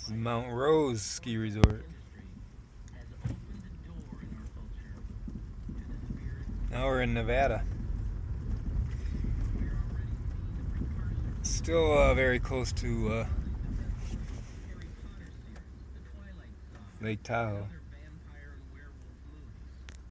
Mount Rose Ski Resort. Now we're in Nevada. Still very close to Lake Tahoe.